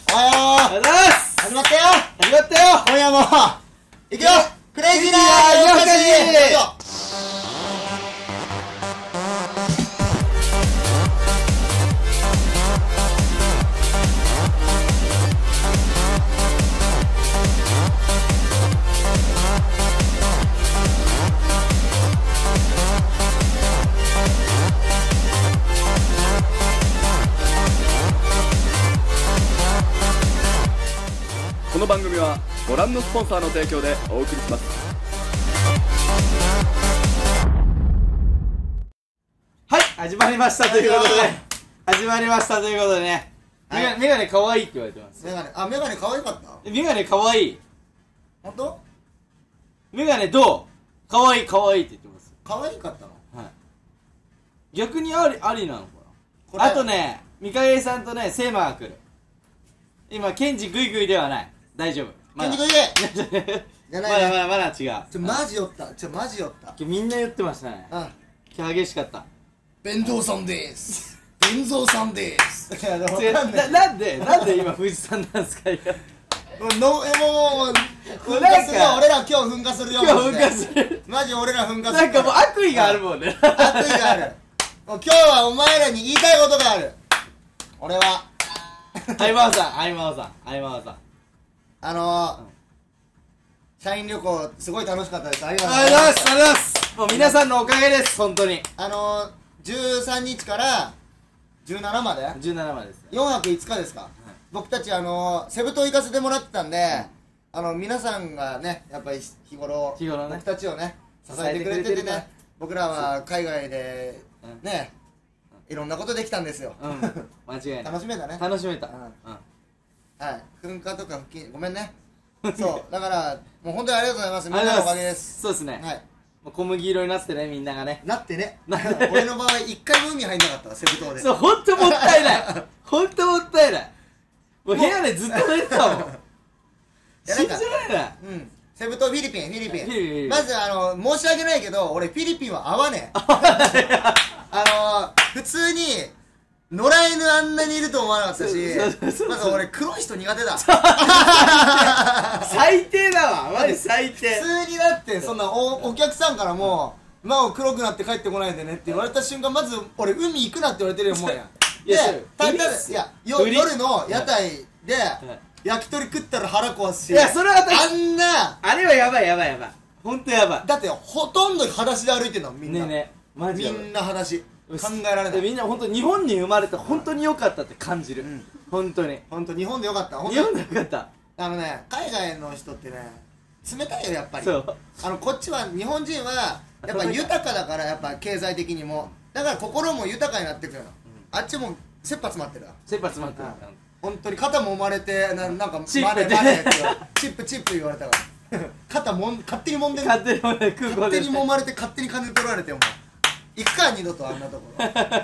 おはようございます。始まったよ。今夜もいくよ。クレイジーな夜更かし。 この番組はご覧のスポンサーの提供でお送りします。 はい、始まりましたということでね、メガネかわいいって言われてます。 メガネ可愛かった。 メガネかわいい。 ほんと？ メガネどう？かわいいって言ってます。 可愛かったの？ はい。逆にありなのかな。あとね、ミカエさんとね、セーマが来る。今、ケンジグイグイではない。大丈夫。 ケンジグイグイじゃないね。 まだ違う。 マジ酔った。 みんな言ってましたね。今日激しかった。 弁当さんでーす。弁蔵さんでーす。 なんで今富士山なんすか。 噴火するよ。俺ら今日噴火するよ。マジ俺ら噴火する。 なんかもう悪意があるもんね。 悪意がある。もう今日はお前らに言いたいことがある。俺は相馬さん社員旅行すごい楽しかったです。ありがとうございます。もう皆さんのおかげです、本当に。 13日から17まで 17までです。 4泊5日ですか。僕たちセブ島行かせてもらってたんで、皆さんがね、やっぱり日頃僕たちをね支えてくれててね、僕らは海外でねいろんなことできたんですよ。 間違いない。 楽しめたね。 はい、 噴火とか吹きごめんね。そうだからもう本当にありがとうございます。みんなのおかげです。 そうですね。はい。小麦色になってね、みんながね。 なってね。俺の場合一回も海入んなかったわ、セブ島で。 そう、ほんともったいない。もう部屋でずっと寝てたもん。信じられない。 セブ島、フィリピン。まず申し訳ないけど、俺フィリピンは合わねえ。普通に野良犬あんなにいると思わなかったし、まず俺黒い人苦手だ。 最低だわ、マジ最低。 普通にだってそんなお客さんからも真央黒くなって帰ってこないでねって言われた瞬間、まず俺海行くなって言われてるよもんや。で、夜の屋台で焼き鳥食ったら腹壊すし、 いやそれはあんなあれはやばいほんとやばい。 だってほとんど裸足で歩いてんのみんな。 ねマジみんな裸足。考えられない。 みんな本当日本に生まれて本当に良かったって感じる。本当に日本でよかった。 日本でよかった。 海外の人ってね冷たいよやっぱり。 そうこっちは日本人はやっぱ豊かだから、やっぱ経済的にもだから心も豊かになってくるの。あっちも切羽詰まってる。本当に肩もまれてなんかチップってチップ言われたから肩も勝手に揉んでる。勝手に揉まれて勝手に金取られても行くか二度とあんなところ。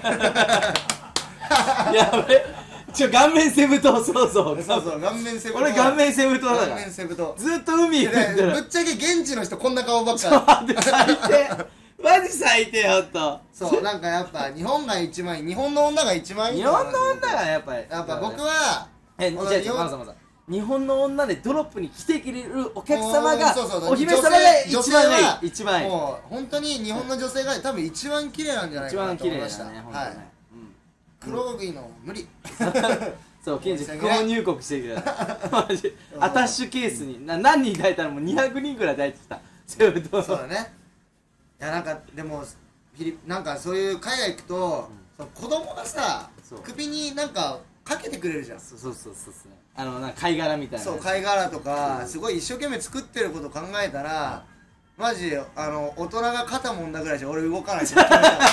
やべ。顔面セブ島。そう顔面セブ島。 俺顔面セブ島だから。 ずっと海行ってる。 ぶっちゃけ現地の人こんな顔ばっかり。 最低。マジ最低ほんと。 そうなんかやっぱ日本が一番いい。日本の女が一番いい。 日本の女がやっぱ僕は日本の女でドロップに来てくれるお客様がお姫様が一番いい。一番いい。 もう本当に日本の女性が多分一番綺麗なんじゃないかなと思いました。黒いの無理。 そう、ケンジ不法入国してきた。マジアタッシュケースに何人抱いたらもう200人ぐらい抱いてきた。そうだね。いやなんかでもなんかそういう海外行くと子供がさ首になんかかけてくれるじゃん。 そう貝殻みたいな。 そう貝殻とかすごい一生懸命作ってること考えたらマジ大人が肩もんだぐらいじゃ俺動かない。そ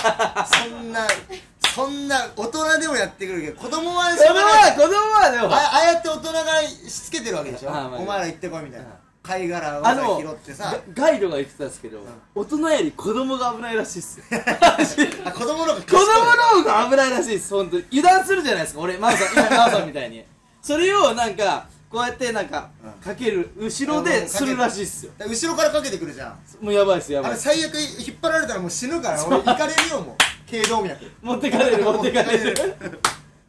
んな大人でもやってくるけど子供はでもああやって大人がしつけてるわけでしょ。お前ら行ってこいみたいな貝殻を拾ってさ。 ガイドが言ってたんですけど、大人より子供が危ないらしいっすよ。 子供の方が危ないらしいっす。本当に油断するじゃないですか。俺マウさんみたいにそれをなんかこうやってなんかかける後ろでするらしいっすよ。 後ろからかけてくるじゃん。 もうやばいっす。 あれ最悪引っ張られたらもう死ぬから俺行かれるよ。もう頸動脈持ってかれる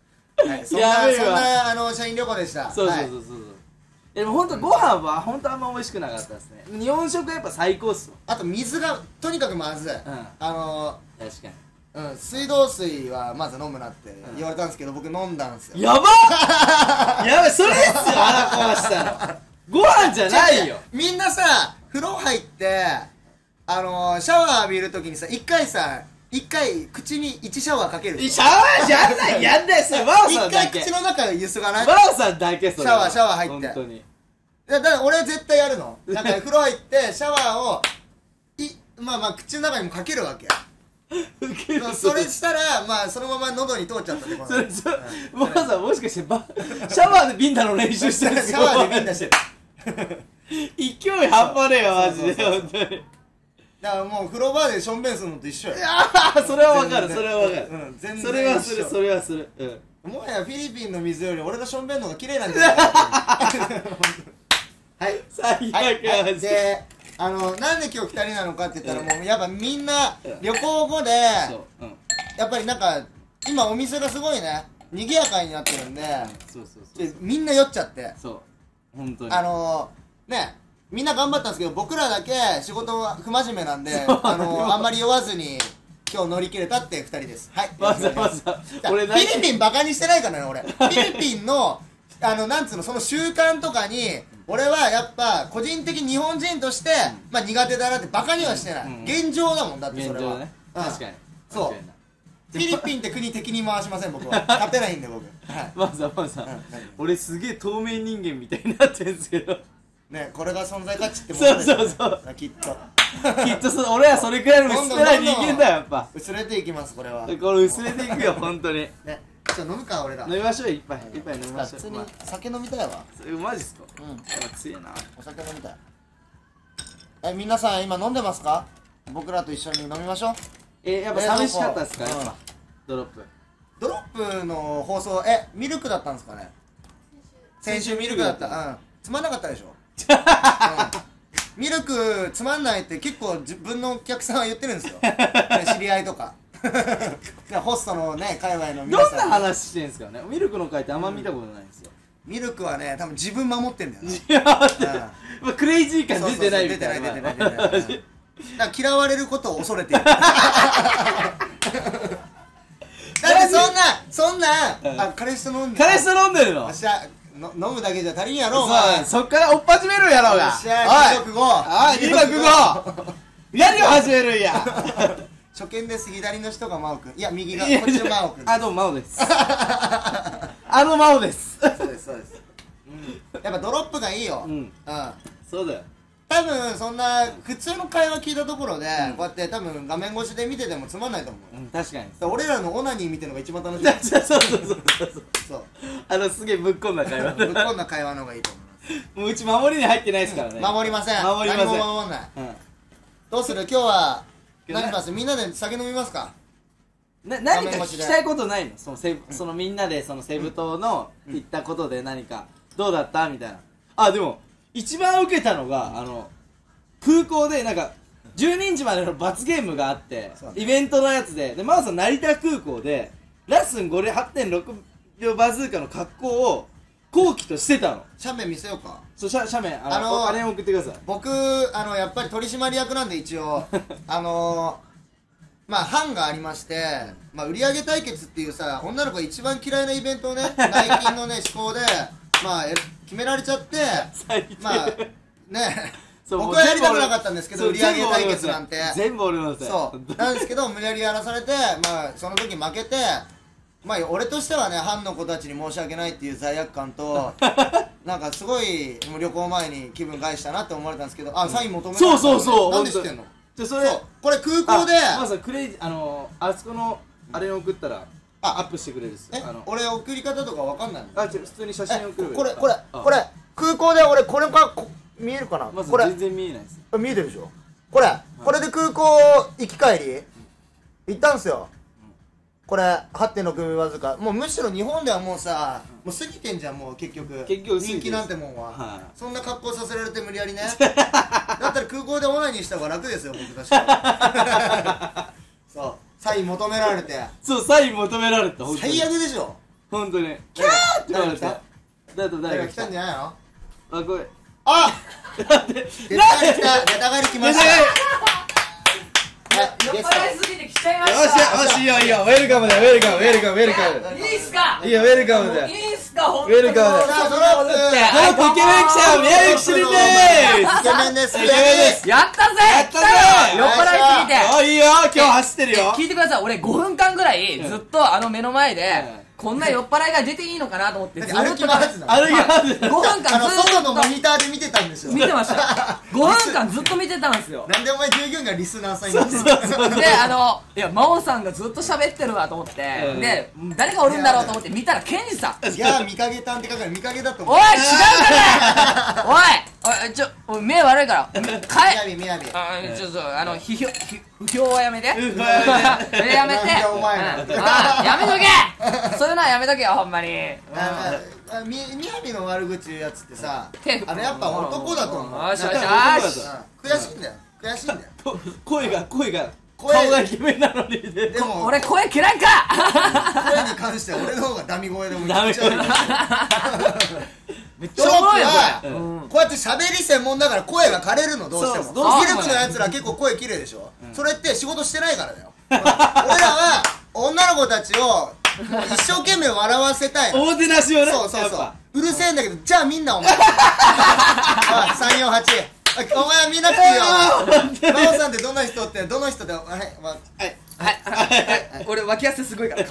そんな社員旅行でした。 そうそうそうそう。でも本当ご飯は本当あんま美味しくなかったですね。日本食はやっぱ最高っすよ。 あと水がとにかくまずい。 確かに。 水道水はまず飲むなって言われたんですけど、僕飲んだんですよ。 やばっやばい、それっすよ、腹壊したの。ご飯じゃないよ。 みんなさ、風呂入ってシャワー浴びるときにさ、一回口に1シャワーかける。 シャワーじゃない、やんないっすよ、バオさんだけ。 一回口の中ゆすがない。 バオさんだけ、それシャワー入って。 本当に。 だから俺は絶対やるの。なんか風呂入ってシャワーをまあ口の中にもかけるわけ。それしたらまあそのまま喉に通っちゃったってこと。 バオさんもしかしてシャワーでビンタの練習してるんですか。 シャワーでビンタしてる。 勢い半端ねえよマジで、本当に。 だからもう風呂場でションベンするのと一緒よ。 それはわかる、それはわかる。 全然それはする、それはする。 もはやフィリピンの水より俺のションベンの方が綺麗なんじゃないか。はい、 最悪マジで。なんで今日2人なのかって言ったら、もうやっぱみんな旅行後でやっぱりなんか今お店がすごいね賑やかになってるんで、みんな酔っちゃって、 そう本当にね、みんな頑張ったんですけど、僕らだけ仕事は不真面目なんであんまり酔わずに今日乗り切れたって2人です。はい、 わざわざ俺フィリピンバカにしてないからね俺。フィリピンのなんつうの、その習慣とかに俺はやっぱ個人的に日本人としてまあ苦手だなってバカにはしてない。現状だもんだって、それは確かに。 そう、フィリピンって国敵に回しません僕は。勝てないんで僕。 まず俺すげえ透明人間みたいになってるんですけどね、これが存在価値ってものですよ。そうきっと俺はそれくらいの薄っぺらい人間だよ、やっぱ薄れていきます。これはこれ薄れていくよ本当にね。 じゃあ飲むか俺ら。 飲みましょう、一杯飲みましょう。 普通に酒飲みたいわ。 マジっすか。強いな。 お酒飲みたい。皆さん今飲んでますか。僕らと一緒に飲みましょう。 やっぱ寂しかったっすか、やっぱドロップの放送ミルクだったんですかね。先週ミルクだった。つまんなかったでしょ。ミルクつまんないって結構自分のお客さんは言ってるんですよ。知り合いとかホストのね界隈の皆さん。 どんな話してんすかね。ミルクの回ってあんま見たことないんですよ。 ミルクはね多分自分守ってんだよな。 クレイジー感出てないみたいな。 出てないだから嫌われることを恐れている。だってそんな彼氏と飲んでるの。 飲むだけじゃ足りんやろ。 そっから追っ始めるんやろうが。2学後何を始めるんや。 初見です。左の人が真央くん。いや右がこっちの真央くん。 どうも真央です。真央です。 そうですやっぱドロップがいいよ。 そうだよ。 多分そんな普通の会話聞いたところでこうやって多分画面越しで見ててもつまんないと思う。 確かに。 俺らのオナニー見てるのが一番楽しい。 そうすげえぶっこんだ会話。 ぶっこんだ会話の方がいいと思います。 もううち守りに入ってないですからね。 守りません。何も守んない。どうする今日は。何します。みんなで酒飲みますか。 何か聞きたいことないの。そのみんなでそのセブ島の行ったことで何かどうだったみたいな。でも一番受けたのが空港でなんか12日までの罰ゲームがあってイベントのやつで真央さん成田空港でラッスン8.6秒バズーカの格好を後期としてたの。 写メ見せようか。 そう、写メあれ送ってください。 僕やっぱり取締役なんで一応まあ班がありまして、まあ売上対決っていうさ女の子が一番嫌いなイベントをね内勤のね思考でまあ決められちゃってまあね僕はやりたくなかったんですけど売上対決なんて全部俺のせい。 そうなんですけど無理やりやらされてまあその時負けて。まあ俺としてはね班の子たちに申し訳ないっていう罪悪感となんかすごい旅行前に気分害したなって思われたんですけどサイン求められたんそうなんで知ってんの。 それこれ空港でまずクレイジーあそこのあれを送ったらアップしてくれるっす。 俺送り方とかわかんないの。 普通に写真送る。 これ空港で俺これか見えるかな。 まず全然見えないです。 見えてるでしょ。これで空港行き帰り行ったんすよ。これ8.6秒わずか。もうむしろ日本ではもうさもう過ぎてんじゃん。もう結局人気なんてもんはそんな格好させられて無理やりね。だったら空港でオナニーした方が楽ですよ僕確かに。そうサイン求められて。 そうサイン求められた。 最悪でしょ。 ほんとにキャーって誰来た誰か来たんじゃないの？ あ、これあ出たがり来た、出たがり来ました。 酔っ払いすぎて来ちゃいました。 よしいいよいいよ、ウェルカムだよ、ウェルカムウェルカムウェルカム。 いいっすか？ いいよ、ウェルカムだよ。 いいっすか？ほんとにウェルカムだよ。 さあ、そろってイケメン来たよ、宮崎しりでーす。 イケメンです、 イケメンですやったぜ。 やったぜ来たよ。酔っ払いすぎて。 あ、いいよ、今日走ってるよ。 聞いてください。俺5分間ぐらいずっと目の前でこんな酔っ払いが出ていいのかなと思ってずっと歩き回ってたの。 歩き回って 5分間ずっ外のとモニターで見てたんですよ。 見てました。5分間ずっと見てたんですよ。 なんでお前従業員がリスナーさんになってるでいや真央さんがずっと喋ってるわと思ってで誰がおるんだろうと思って見たらケンジさん。 いやー、見かけたんって書くから見かけだと思う。 おい違うかね。おい目悪いからみやびちょっと不評はやめてやめてなんでお前なやめとけ。そういうのはやめとけよほんまに。 みやびの悪口言うやつってさ、 手やっぱ男だと思う。 よしよしよし。 悔しいんだよ、悔しいんだよ。 声が顔がイケメンなのにね。 でも俺声嫌いか。 声に関しては俺の方がダミ声でもダミ声めっちトロップゃおもろいよはこれ。 こうやって喋り専門だから声が枯れるの、どうしても。 そうどうしてもミルクのやつら結構声綺麗でしょ。それって仕事してないからだよ。俺らは女の子たちをもう一生懸命笑わせたいの。 おもてなしをね。 そうそうそうやっぱ。 うるせえんだけど、じゃあみんなお前348お前は見なくていいよ。真央さんってどんな人って、どの人で、はい、 俺脇汗すごいから。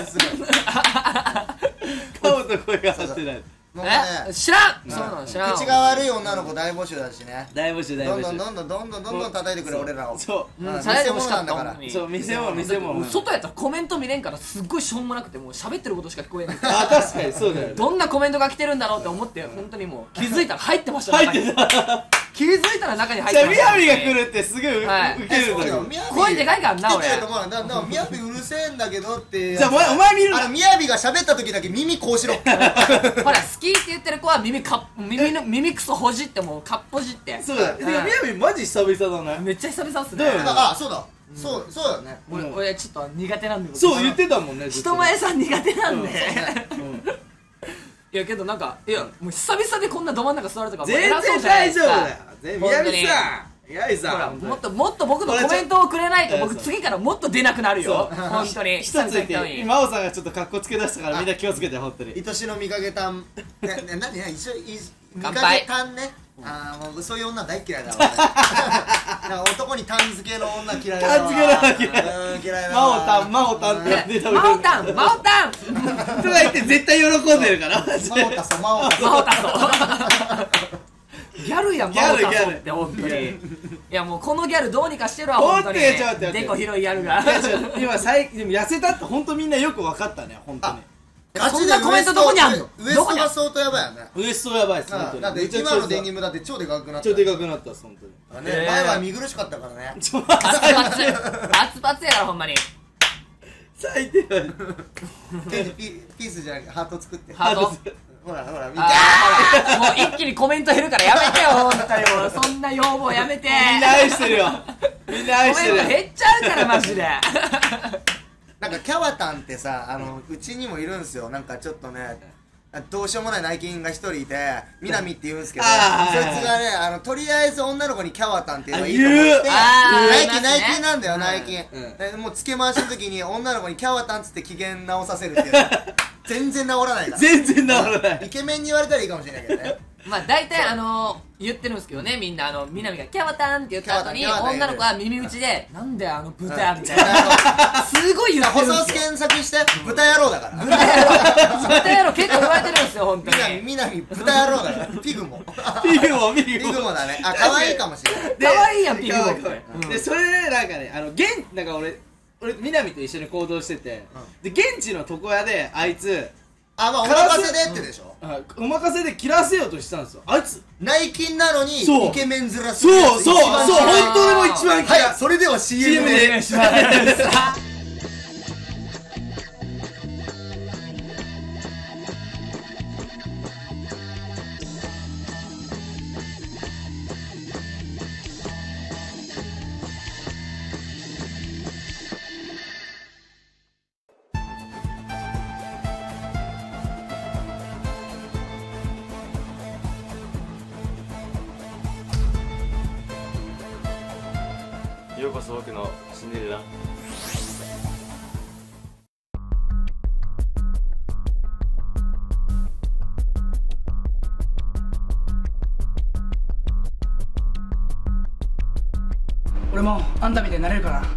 顔と声が合ってない。 もうね、 知らん。そうなの知らん。 口が悪い女の子大募集だしね。 大募集大募集。 どんどん叩いてくれ、俺らを。 そう見されてせほしかった物なんだから。 そう、見せ物外やったらコメント見れんからすっごいしょうもなくてもう喋ってることしか聞こえない。 あ、確かにそうだよね。 どんなコメントが来てるんだろうって思って本当にもう気づいたら入ってました。 入ってた。 気づいたら中に入っじゃあてました。 みやびが来るってすぐウはいケるんだよ。 声でかいからな俺。 来てくれと思うの。だからみやびうるせえんだけどって。 じゃあお前見るな。 みやびが喋った時だけ耳こうしろ。 ほら好きって言ってる子は耳くそほじってもうかっぽじって。 そうだ。みやびマジ久々だね。 めっちゃ久々っすね。 だよねあ、そうだ。そうだね。 俺ちょっと苦手なんで。 そう言ってたもんね。 人前さん苦手なんで。 うんいやけどなんかいやもう久々でこんなど真ん中座るとかもう全偉そう然じゃないですか。 大丈夫だよ。みやびさん。みやびほらさん。 もっと僕のコメントをくれないと僕そう次からもっと出なくなるよ。 そう本当に。 一つ言って真央さんがちょっと格好つけ出したからみんな気をつけて本当に。 愛しの見かけたん。何一緒見か乾杯けたんね。もうそういう女大嫌いだわ。なんか男にタン付けの女嫌いだわ。 タン付けの女嫌いだ真央わ。 たん真央たんってやってたマオタンとか言って絶対喜んでるから。 真央たそう、真央たそう。 マオタソ。ギャルやんマオタソギャルって本当に。いやもうこのギャルどうにかしてるわ本当に。 ちょっと待ってでこ広いギャルが。 今でも痩せたって本当みんなよく分かったね本当に。 そんなコメントどこにあんの？ ウエストが相当やばいよね。 ウエストやばいっす本当に。 だって今のデニムだって超でかくなった。 ちょっとでかくなったっす本当に。 前は見苦しかったからね。 パツパツやからほんまに。 最低だよ。 ピースじゃなくてハート作って。 ハート。 ほら見て。 ほらもう一気にコメント減るからやめてよ本当にもうそんな要望やめて。 みんな愛してるよ。みんな愛してる。 コメント減っちゃうからマジで。 なんかキャワタンってさ、うちにもいるんすよ。なんかちょっとね、どうしようもない内勤が一人いて、みなみって言うんですけど、そいつがね、とりあえず女の子にキャワタンって言えばいいと思って、ナイキなんだよ、ナイキ。もう付け回しの時に女の子にキャワタンつって機嫌直させるっていう。全然直らないから。 全然治らない。 イケメンに言われたらいいかもしれないけどね。 まあ大体言ってるんですけどねみんなみなみがキャワタンって言った後にキャワタン女の子は耳打ちでなんで豚みたいなすごい言ってるん細ですよ。 検索して豚野郎だから。 豚野郎結構言われてるんですよ本当に。 みなみ豚野郎だから。ピグもピグもピグもだね。可愛いかもしれない。 可愛いやんピグもって。 でそれでなんかねなんか俺南と一緒に行動してて、で現地の床屋であいつまあお任せでってでしょ。 お任せで切らせようとしたんですよあいつ。 内勤なのにそうイケメン面するやつ。 そう一番嫌い本当でも一番嫌い。 はい、それでは CM でで。 お願いします。 ようこそ僕のシンデレラ。 俺もあんたみたいになれるかな。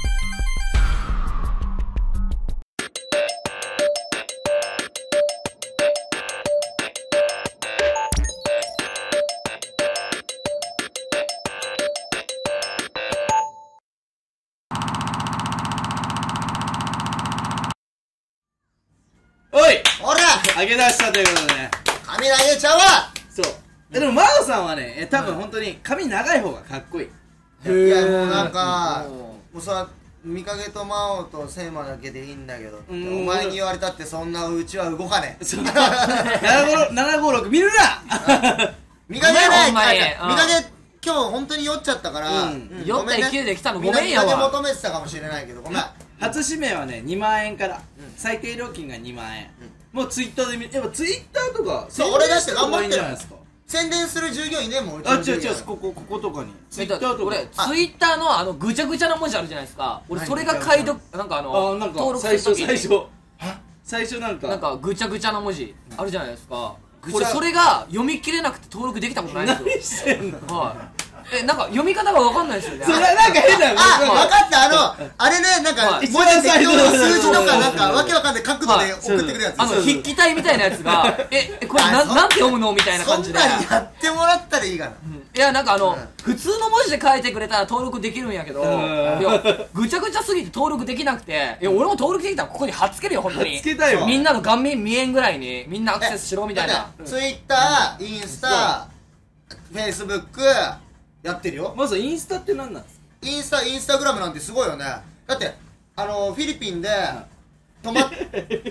おいほら上げ出したということでね。 髪投げちゃうわ。 そうでも真央さんはね多分本当に髪長い方がかっこいい。 いやもうなんかもうさ見かけと魔王とセイマだけでいいんだけどってお前に言われたってそんなうちは動かねえ。 756見るな。 見かけないお前見かけ今日本当に酔っちゃったから酔った勢いで来たのごみんなめんや見かけわ。 求めてたかもしれないけどごめん。 初指名はね2万円から最低料金が2万円。もうツイッターでやっぱツイッターとかそう俺だって頑張ってるいいんじゃないですか。 宣伝する従業員ねもううちあ、 の従業員違うこことかにツイッターとか俺ツイッターのぐちゃぐちゃな文字あるじゃないですか。俺それが解読なんかなんか登録する時に最初なんかぐちゃぐちゃな文字あるじゃないですか。 ぐちゃ俺それが読み切れなくて登録できたことないん何ですしてんの。 よ。はいなんか読み方がわかんないですよね。 それなんか変だよ。 あ、分かったあれねなんかはい文字適当な数字とそうかなんかわけわかんない角度で送ってくるやつ筆記体みたいなやつがこれなんて読むのみたいな感じで。 そんなんやってもらったらいいかな。 いやなんか普通の文字で書いてくれたら登録できるんやけど、いやぐちゃぐちゃすぎて登録できなくて、いや俺も登録できたらここに貼っつけるよ本当に。 貼っつけたいわみんなの顔面見えんぐらいにみんなアクセスしろみたいな。 ツイッター、インスタ、フェイスブックやってるよ。 まずインスタって何なんですか。 インスタグラムなんてすごいよね。だってフィリピンで泊まっ待ってイ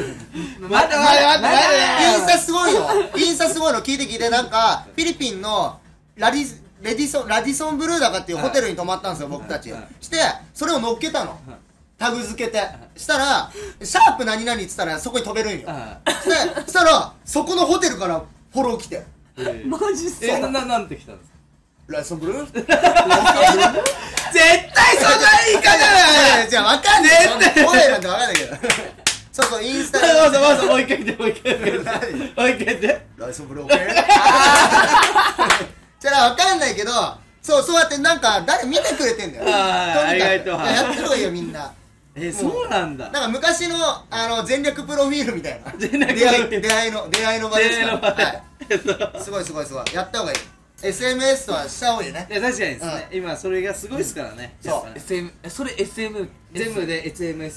ンスタすごいの聞いてなんかフィリピンのラディソンブルーだかっていうホテルに泊まったんですよ僕たち。してそれを乗っけたのタグ付けて。したらシャープ何々っつったらそこに飛べるんよ。そしたらそこのホテルからフォロー来てマジっすか。 なんて来たんですか。 ラディソンブルー絶対そんな言い方じゃない。 じゃあ分かんない絶対声なんて分かんないけどそうインスタでまずもう一回言ってライソンブルー OK じゃあ分かんないけどそうやってなんか誰見てくれてんだよ。 ありがとう。 やってる方がいいよみんな。 そうなんだ。 なんか昔の全略プロフィールみたいな出会いの場ですからすごいやった方がいい。SMS とはした方がいいね。 いや確かにですね今それがすごいですからね。 それ SM 全部で SMS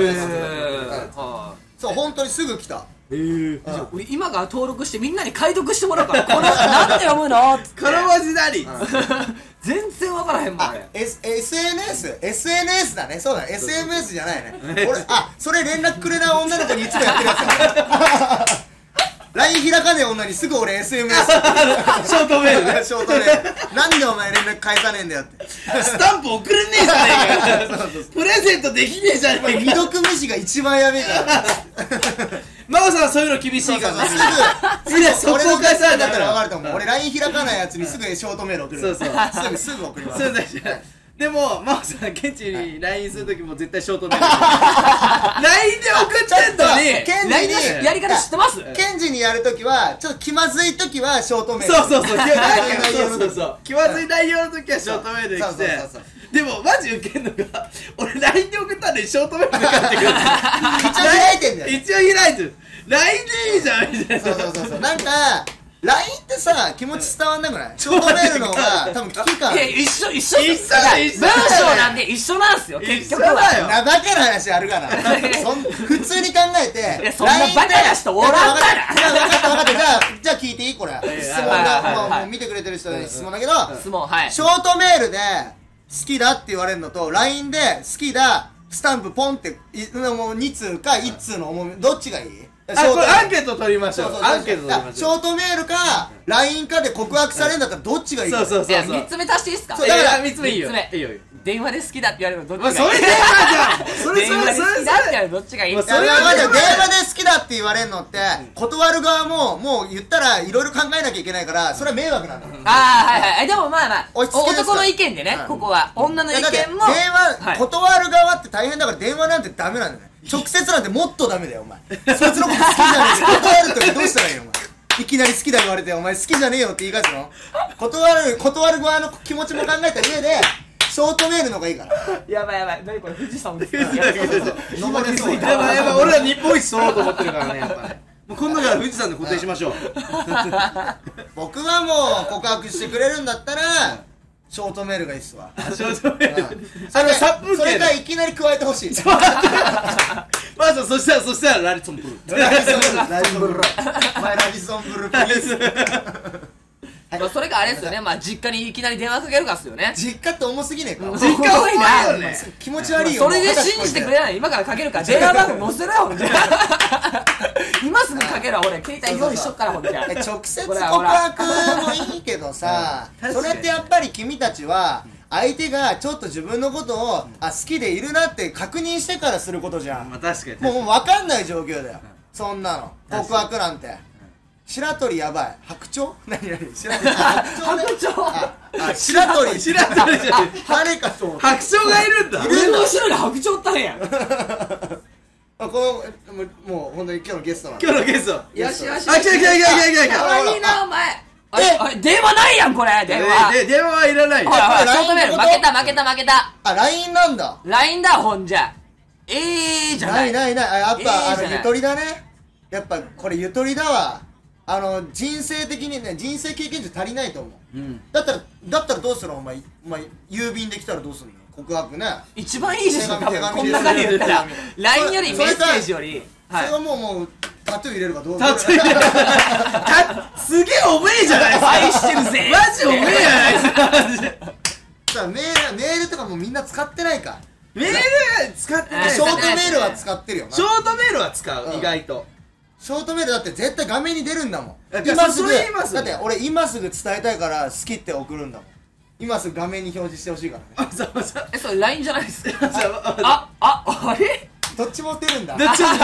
そう本当にすぐ来た。 俺今から登録してみんなに解読してもらうからこれなんて読むのってこの文字なり全然分からへんもんあれ。 SNS だね。そうだね SMS じゃないね。俺それ連絡くれない女の子にいつもやってるやつだLINE 開かねえ女にすぐ俺 SMS ショートメールね。 ショートメールなんでお前連絡返さねえんだよってスタンプ送れねえじゃねえかよ。プレゼントできねえじゃねえかよ。 未読無視が一番やべえから真央さんそういうの厳しいからね。 すぐ俺の会社だったら分かると思う。俺 LINE 開かないやつにすぐショートメール送る。すぐ送ります。 でも真央さん現地に LINE するときも絶対ショートメール LINE で送ってんのにケンジ LINE のやり方知ってます？ ケンジにやるときはちょっと気まずいときはショートメール。 そう気まずい内容のときはショートメールで来て、でもマジウケんのが俺 LINE で送ったのにショートメールで返ってくる。 一応開いてんだよ。 一応開いてる。 LINE でいいじゃんみたいな。 そうなんか LINE ってさ気持ち伝わんなくない？ショートメールの方が多分危機感。 一緒文章なんで一緒なんすよ結局は。 バカな話あるかな普通に考えてそんなバカな人おらんから。 分かったじゃあ聞いていいこれ質問だ。もう見てくれてる人に質問だけどショートメールで好きだって言われるのと LINE で好きだスタンプポンってもう2通か1通の重みどっちがいい？ これアンケート取りましょう。 ショートメールか LINE かで告白されるんだったらどっちがいいか。 そういや3つ目足していいっすか。 そうだから 3つ目いいよ。 三つ目いいよ。 電話で好きだって言われるのどっちがいい。 それ電話じゃん。それ電話で好きだって言われるのどっちがいい。 いや、電話で好きだって言われるのって、断る側ももう言ったらいろいろ考えなきゃいけないから、それは迷惑なんだよ。 ああ、はいはい。でもまあまあ、 落ち着けですか男の意見でね、ここは。女の意見も。 電話、断る側って大変だから電話なんてダメなんだよね。直接なんてもっとダメだよ、お前。そいつのこと好きじゃねえよ。断るときどうしたらいいの、お前。いきなり好きだ言われて、お前好きじゃねえよって言い返すの。断る側の気持ちも考えた上で、ショートメールの方がいいから。 やばいやばい。何これ、富士山ですか。 登れそうやばいやばい、俺ら日本一取ろうと思ってるからね、やっぱね。もう今度から富士山で固定しましょう。 僕はもう告白してくれるんだったら、ショートメールがいいっすわ。 ショートメール。 それかいきなり加えてほしい。 まずそしたらラリソンブルー。 ラリソンブルー。お前ラリソンブループリーズ。 それがあれですよね。まあ実家にいきなり電話かけるかっすよね。 実家って重すぎねえか。 実家多いな。 気持ち悪いよ。 それで信じてくれない。今からかけるから電話番号載せろよ、ほんじゃ。今すぐかけろ、俺。携帯用意しとくから、ほんじゃ。 直接告白もいいけどさ、それってやっぱり君たちは、相手がちょっと自分のことを好きでいるなって確認してからすることじゃん。 まあ確かに。 もう分かんない状況だよ。そんなの。告白なんて。白鳥やばい。白鳥？何白鳥。白鳥じゃん。誰かと。 白鳥がいるんだ。 俺の後ろに白鳥ったんや。 この、もう本当に今日のゲストなんで。 今日のゲスト。 よしよし。 あ、来た。 かわいいな、お前。電話ないやん、これ。電話。 電話はいらない。 ほらほら、ショートメール。負けた。 あ、LINE なんだ。 LINE だ、ほんじゃ。じゃない。 ない。やっぱ、ゆとりだね。やっぱ、これゆとりだわ。人生的にね、人生経験値足りないと思う。だったらどうするの、お前、郵便できたらどうするの、告白ね。 一番いいでしょ、多分。こんな感じで言ったら。LINE よりメッセージより。 それはもう、タトゥー入れるかどうタトゥー入れる。すげえおめえじゃないですか。 愛してるぜ。 マジおめえじゃないですか、マジで。 さあ、メールとかもみんな使ってないか。 メール使ってない。 ショートメールは使ってるよな。 ショートメールは使う、意外と。 ショートメールだって絶対画面に出るんだもん。 今すぐだって俺今すぐ伝えたいから好きって送るんだもん。今すぐ画面に表示してほしいからね。 それ LINE じゃないですか。あれどっちも出るんだ。 どっちも出る。 シ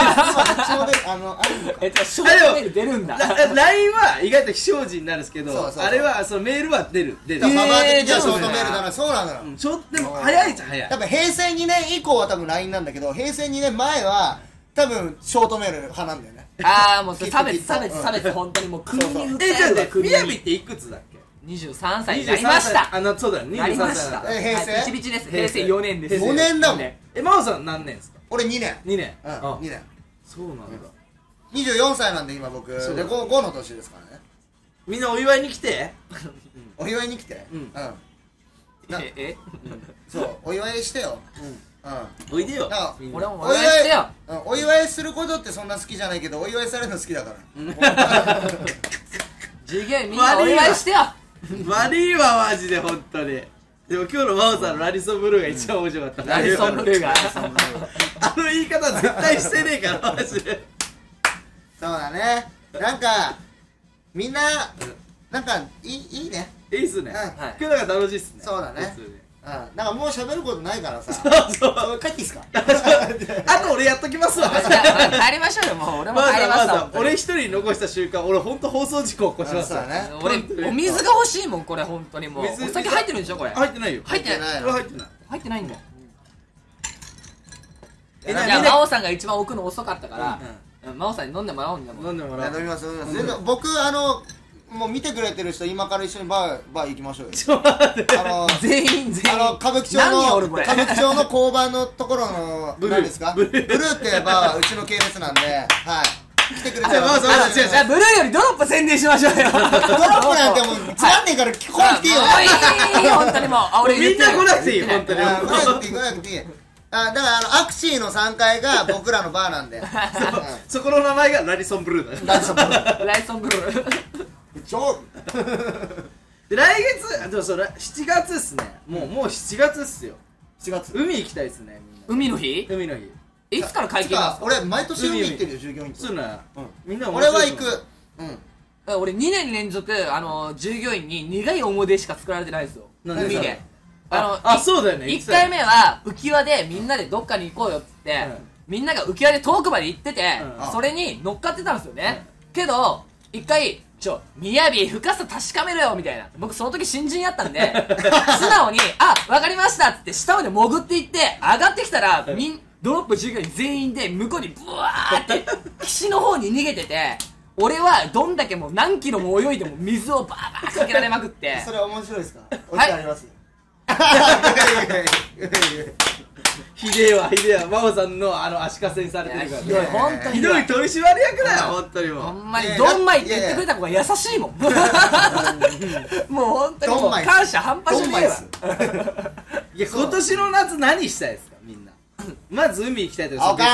ョートメール出るんだ。 LINE は意外と非表示になるんですけど、あれはそのメールは出る。 パワー的にはショートメールだな。そうなのよ。 でも早いじゃん、早い。 多分平成2年以降は多分 LINE なんだけど、平成2年前は多分ショートメール派なんだよね。 ああ、もう差別、本当にもう国に訴えるで。 みやびっていくつだっけ ？23歳になりました。 そうだよ、 23歳。 平成ピチピチです。平成4年です。 5年だもん。 真央さん何年ですか？ 俺2年。 2年。 2年。 そうなんだ。 24歳なんで今僕。で、5の年ですからね。 みんなお祝いに来て。 お祝いに来て。そう、お祝いしてよ。 おいでよ。 俺もお祝いしてよ。 お祝いすることってそんな好きじゃないけど、お祝いされるの好きだから。 授業みんなお祝いしてよ。 悪いわ、マジで、本当に。でも今日の真央さんのラリソンブルーが一番面白かった。 ラリソンブルーが。 あの言い方絶対してねえから、マジで。 そうだね。なんか、みんな、なんか、いいね。 いいっすね。今日なんか楽しいっすね。 そうだね。なんかもう喋ることないからさ。 そう帰っていいっすか？ あと俺やっときますわ。 帰りましょうよ、もう。俺も帰りますわ。 俺一人残した瞬間、俺ほんと放送事故起こしますわ。 俺、お水が欲しいもん、これ、ほんとにもう。お酒入ってるんでしょ、これ。 入ってないよ。 入ってない。 入ってない。 入ってないんだよ。じゃあ、真央さんが一番置くの遅かったから、真央さんに飲んでもらおう。 飲んでもらおう。 飲みます。僕、もう見てくれてる人、今から一緒にバー行きましょうよ。 全員歌舞伎町の交番のところの何ですか？ブルーってバーはうちの系列なんで、はい、来てくれてる。 ブルーよりドロップ宣伝しましょうよ。ドロップなんてもうつまんねえから来なくていいよ。 いい本当にもう。 みんな来なくていい、本当に。 来なくていい。だからアクシーの3階が僕らのバーなんで。 そこの名前がラリソンブルーだ。 ラリソンブルー。 で来月、でも7月っすね。もう7月っすよ。 7月。 海行きたいっすね。 海の日？ 海の日。 いつから解禁なんですか？ 俺毎年海行ってるよ、従業員と。 そうな。みんな俺は行く。 俺2年連続従業員に苦い思い出しか作られてないですよ、海で。 そうだよね。 1回目は浮き輪でみんなでどっかに行こうよっつって、みんなが浮き輪で遠くまで行ってて、それに乗っかってたんですよね。けど1回みやび深さ確かめろよみたいな、僕その時新人やったんで素直にわかりましたっつって下まで潜っていって上がってきたら、ドロップ従業員全員で向こうにブワーって岸の方に逃げてて、俺はどんだけもう何キロも泳いでも水をバーバーかけられまくってそれ面白いですか？お時間あります？ ひでえわ真央さんの足かせにされてるからひどい、本当にひどい取締役だよ本当にもう。 ほんまにドンマイって言ってくれた子が優しいもんもう本当にもう感謝半端じゃねえわ。 いや今年の夏何したいですかみんな。まず海行きたいとか。 青缶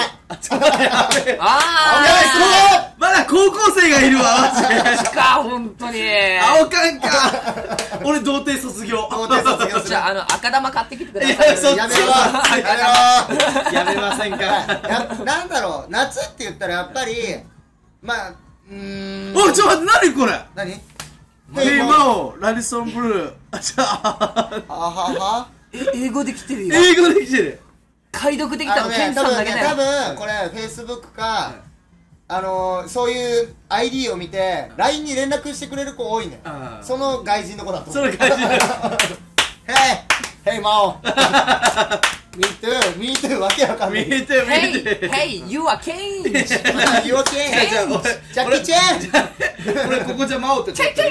まだ高校生がいるわマジでか本当に青缶か俺童貞卒業じゃあ赤玉買ってきてください。 そっちやめろやめませんか。 なんだろう、夏って言ったらやっぱりまあおちょっと待って、何これ。 何？ ヘイマオラディソンブルー。じゃあ英語で来てるよ。 英語で来てる。 解読できたのケンさんだけだよ。 多分これ Facebook かそういう ID を見て LINE に連絡してくれる子多いね。その外人の子だと思う。 その外人 Hey Mao Me too わけわかんない。 Me too Hey you are Cage You are Cage ジャッキーチェン俺ここじゃマオってケイ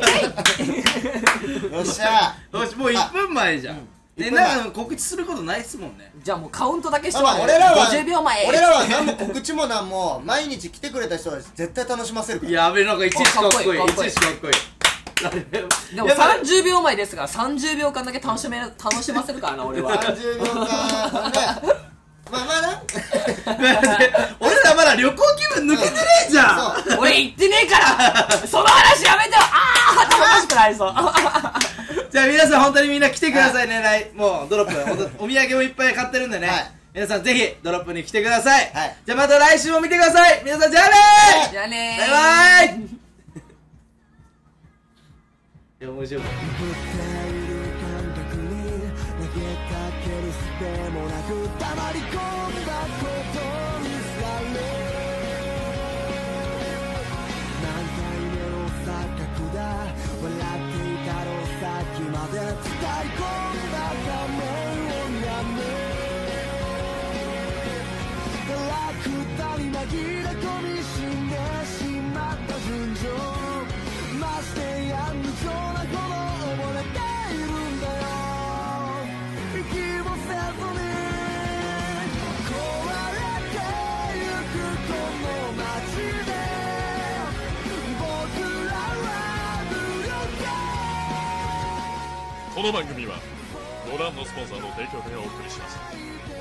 よっしゃよしもう1分前じゃん。でなんか告知することないっすもんね。 じゃあもうカウントだけして俺ら 50秒前。 俺らは何も告知も何も毎日来てくれた人は絶対楽しませるから。 やべえ、なんかいちいちかっこいい。 かっこいいいちいちかっこいい。 でも30秒前ですから30秒間だけ楽しませるからな俺は。 30秒間ねまあな俺らまだ旅行気分抜けてねえじゃん。 俺行ってねえからその話やめてよ。頭おかしくなりそうじゃあ皆さん本当にみんな来てくださいね。もうドロップお土産もいっぱい買ってるんでね、皆さんぜひドロップに来てください。じゃあまた来週も見てください。皆さんじゃあねー。 じゃあねー。 バイバイ。いや面白い。 この番組はご覧のスポンサーの提供でお送りします。